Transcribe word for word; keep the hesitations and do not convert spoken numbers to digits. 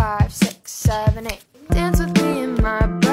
five, six, seven, eight. Dance with me in my